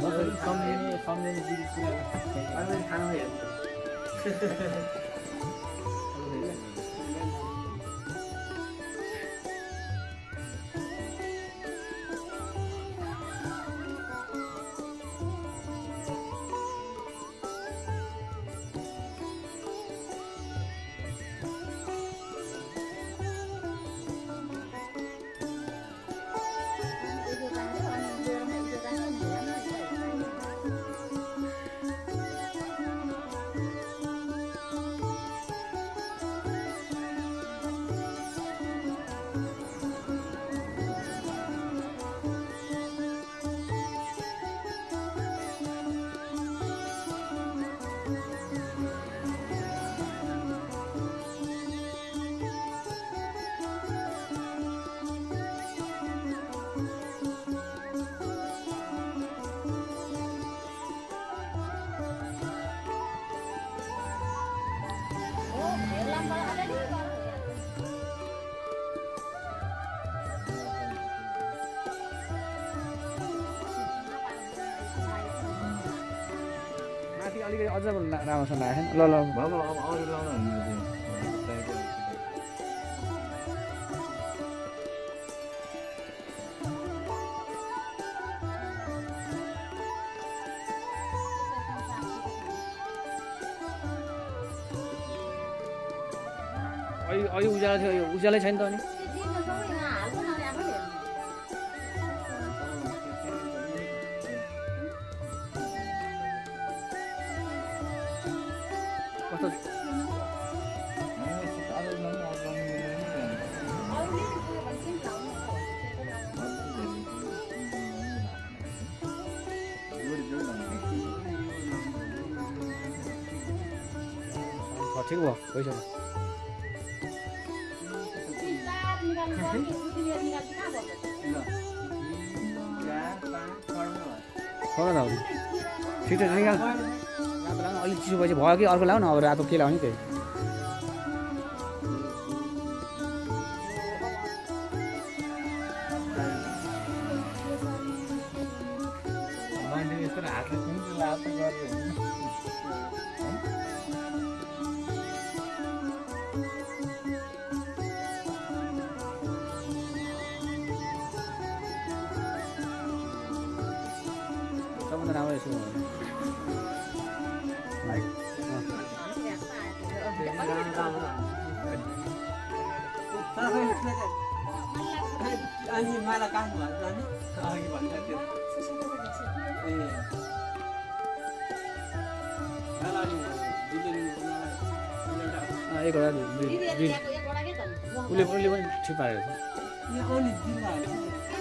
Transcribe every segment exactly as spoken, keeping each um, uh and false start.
सम्झिने सम्झिने दिदी कुरा अनि खाना हेर्नु अलिकति अझ राम्रोसँग राखेन ल ल अब अब अरू लाउन हुने अहिले अहिले उज्यालो थियो उज्यालै छैन त अनि कस्तो ठिक भयो पैसा ठिक छ निकाल अलिक चिसो भएपछि भयो कि अर्को लाउ न अब रातो के लाउने त्यही सबभन्दा राम्रो यसो अनि मलाई काम भन्छ नि अघि भन्छ त्यो ए एकवटा उसले उसले पनि ठिक पारेको छ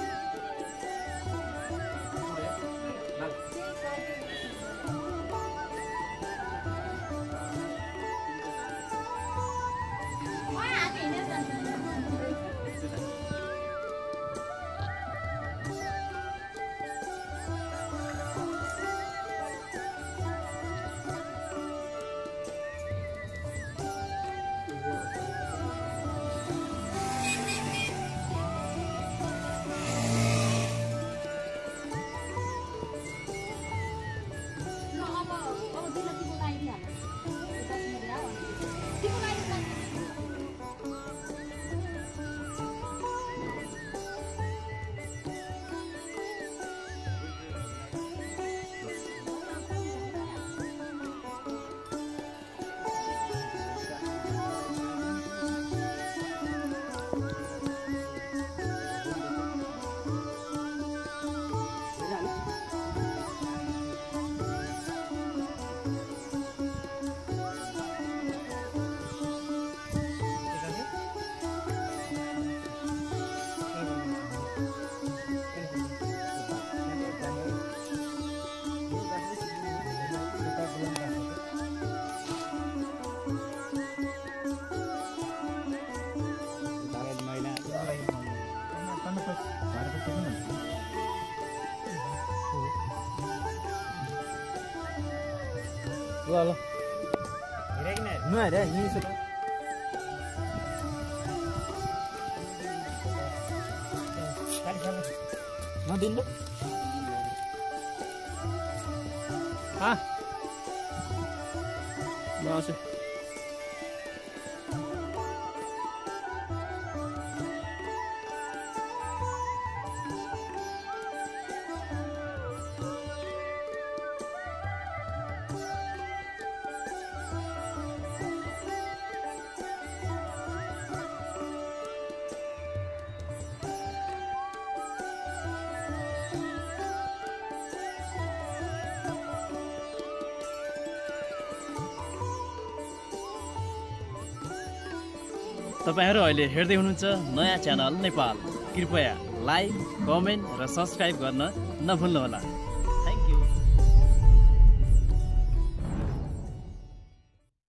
ल ल हेरे किन नहेरे यहीँ छ नदिनु हाँ म आउँछु तपाईहरु अहिले हेर्दै हुनुहुन्छ नयाँ च्यानल नेपाल। कृपया लाइक, कमेन्ट र सब्स्क्राइब गर्न नभुल्नुहोला।